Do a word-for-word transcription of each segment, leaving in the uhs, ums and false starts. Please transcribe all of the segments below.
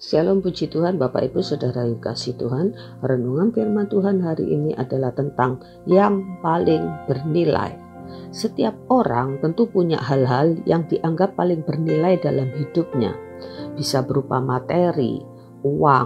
Shalom, puji Tuhan, Bapak Ibu Saudara yang kasih Tuhan. Renungan firman Tuhan hari ini adalah tentang yang paling bernilai. Setiap orang tentu punya hal-hal yang dianggap paling bernilai dalam hidupnya. Bisa berupa materi, uang,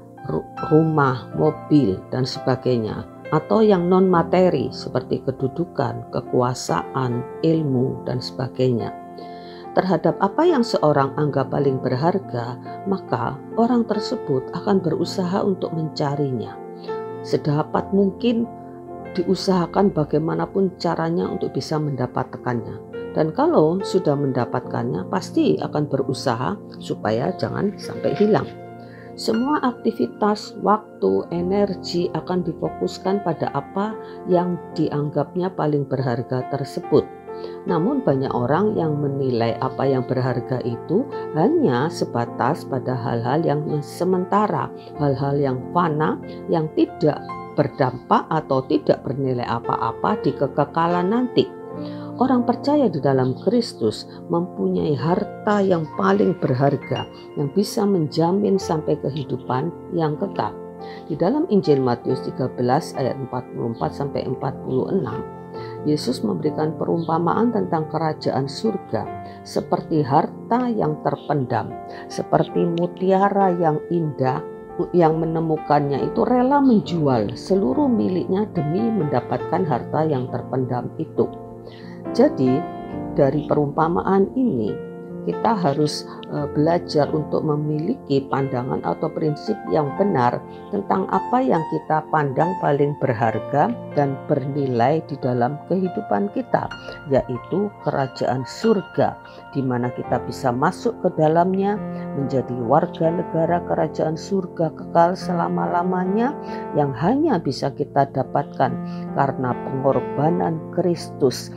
rumah, mobil, dan sebagainya. Atau yang non materi seperti kedudukan, kekuasaan, ilmu, dan sebagainya. Terhadap apa yang seorang anggap paling berharga, maka orang tersebut akan berusaha untuk mencarinya. Sedapat mungkin diusahakan bagaimanapun caranya untuk bisa mendapatkannya. Dan kalau sudah mendapatkannya, pasti akan berusaha supaya jangan sampai hilang. Semua aktivitas, waktu, energi akan difokuskan pada apa yang dianggapnya paling berharga tersebut. Namun banyak orang yang menilai apa yang berharga itu hanya sebatas pada hal-hal yang sementara, hal-hal yang fana, yang tidak berdampak atau tidak bernilai apa-apa di kekekalan nanti. Orang percaya di dalam Kristus mempunyai harta yang paling berharga yang bisa menjamin sampai kehidupan yang kekal. Di dalam Injil Matius tiga belas ayat empat puluh empat sampai empat puluh enam, Yesus memberikan perumpamaan tentang kerajaan surga seperti harta yang terpendam, seperti mutiara yang indah yang menemukannya itu rela menjual seluruh miliknya demi mendapatkan harta yang terpendam itu. Jadi dari perumpamaan ini kita harus uh, belajar untuk memiliki pandangan atau prinsip yang benar tentang apa yang kita pandang paling berharga dan bernilai di dalam kehidupan kita, yaitu kerajaan surga, di mana kita bisa masuk ke dalamnya, menjadi warga negara kerajaan surga kekal selama-lamanya yang hanya bisa kita dapatkan karena pengorbanan Kristus.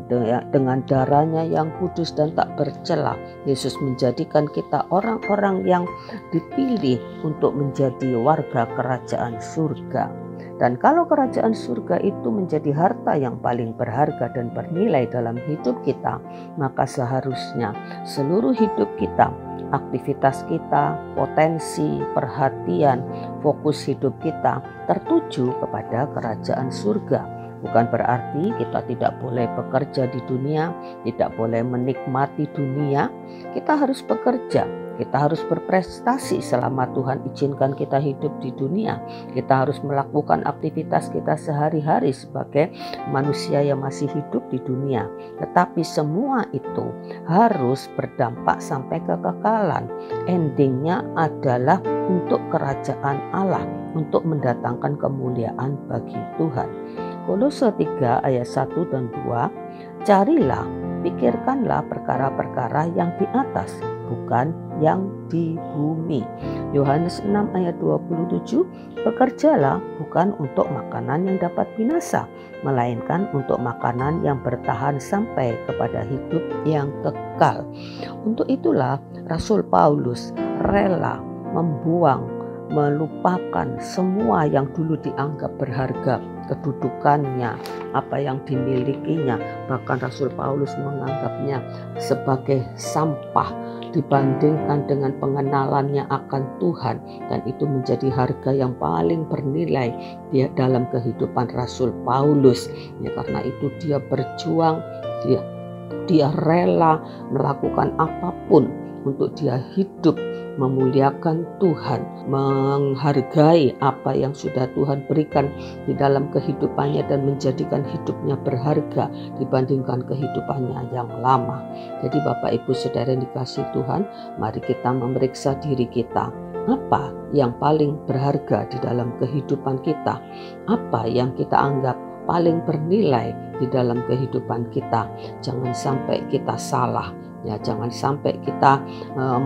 Dengan darahnya yang kudus dan tak bercela, Yesus menjadikan kita orang-orang yang dipilih untuk menjadi warga kerajaan surga. Dan kalau kerajaan surga itu menjadi harta yang paling berharga dan bernilai dalam hidup kita, maka seharusnya seluruh hidup kita, aktivitas kita, potensi, perhatian, fokus hidup kita tertuju kepada kerajaan surga. Bukan berarti kita tidak boleh bekerja di dunia, tidak boleh menikmati dunia. Kita harus bekerja, kita harus berprestasi selama Tuhan izinkan kita hidup di dunia. Kita harus melakukan aktivitas kita sehari-hari sebagai manusia yang masih hidup di dunia. Tetapi semua itu harus berdampak sampai kekekalan. Endingnya adalah untuk kerajaan Allah, untuk mendatangkan kemuliaan bagi Tuhan. Kolose tiga ayat satu dan dua, carilah, pikirkanlah perkara-perkara yang di atas, bukan yang di bumi. Yohanes enam ayat dua puluh tujuh, bekerjalah bukan untuk makanan yang dapat binasa, melainkan untuk makanan yang bertahan sampai kepada hidup yang kekal. Untuk itulah Rasul Paulus rela membuang, melupakan semua yang dulu dianggap berharga, kedudukannya, apa yang dimilikinya. Bahkan Rasul Paulus menganggapnya sebagai sampah dibandingkan dengan pengenalannya akan Tuhan, dan itu menjadi harga yang paling bernilai di dalam kehidupan Rasul Paulus. Ya, karena itu dia berjuang, dia dia rela melakukan apapun untuk dia hidup memuliakan Tuhan, menghargai apa yang sudah Tuhan berikan di dalam kehidupannya dan menjadikan hidupnya berharga dibandingkan kehidupannya yang lama. Jadi Bapak Ibu Saudara yang dikasihi Tuhan, mari kita memeriksa diri kita. Apa yang paling berharga di dalam kehidupan kita? Apa yang kita anggap paling bernilai di dalam kehidupan kita? Jangan sampai kita salah. Ya, jangan sampai kita uh,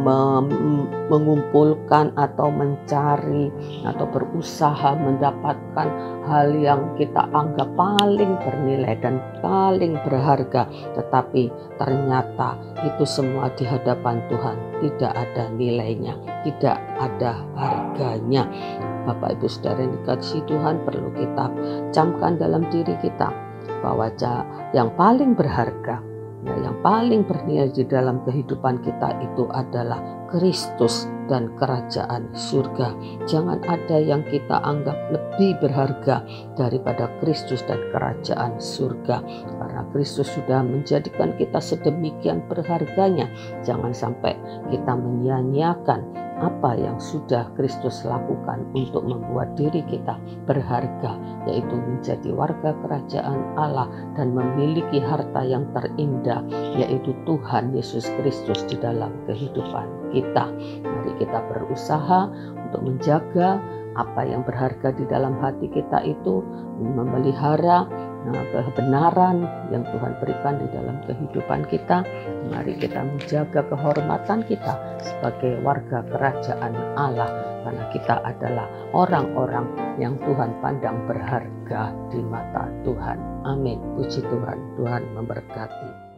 mengumpulkan atau mencari atau berusaha mendapatkan hal yang kita anggap paling bernilai dan paling berharga, tetapi ternyata itu semua di hadapan Tuhan tidak ada nilainya, tidak ada harganya. Bapak Ibu Saudara yang dikasihi Tuhan, perlu kita camkan dalam diri kita bahwa yang paling berharga Ya, yang paling bernilai di dalam kehidupan kita itu adalah Kristus dan kerajaan surga. Jangan ada yang kita anggap lebih berharga daripada Kristus dan kerajaan surga. Karena Kristus sudah menjadikan kita sedemikian berharganya. Jangan sampai kita menyia-nyiakan apa yang sudah Kristus lakukan untuk membuat diri kita berharga, yaitu menjadi warga kerajaan Allah dan memiliki harta yang terindah, yaitu Tuhan Yesus Kristus di dalam kehidupan kita. Mari kita berusaha untuk menjaga apa yang berharga di dalam hati kita itu, memelihara Nah, kebenaran yang Tuhan berikan di dalam kehidupan kita. Mari kita menjaga kehormatan kita sebagai warga kerajaan Allah, karena kita adalah orang-orang yang Tuhan pandang berharga di mata Tuhan. Amin. Puji Tuhan. Tuhan memberkati.